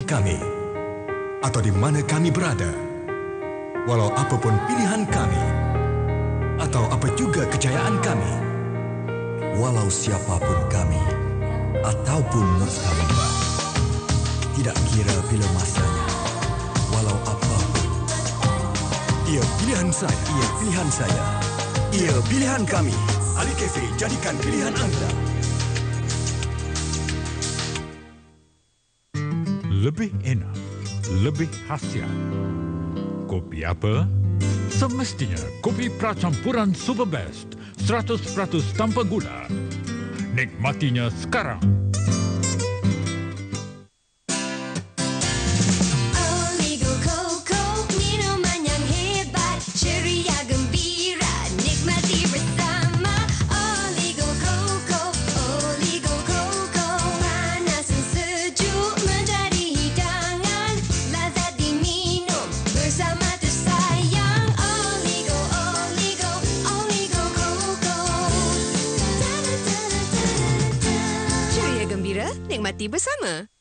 kami atau di mana kami berada, walau apapun pilihan kami atau apa juga kejayaan kami, walau siapapun kami ataupun mood kami, tidak kira bila masanya, walau apapun. Ia pilihan saya, Ia pilihan saya. ia pilihan kami. Ali Cafe, jadikan pilihan anda. Lebih enak, lebih khasiat. Kopi apa? Semestinya kopi pracampuran Super Best, 100% tanpa gula. Nikmatinya sekarang. Oligo Coco, minuman yang hebat, ceria gembira, nikmati bersama. Oligo Coco, Oligo Coco, panas dan sejuk menjadi hidangan, lazat diminum bersama tersayang. Oligo, Oligo, Oligo Coco. Ceria gembira, nikmati bersama.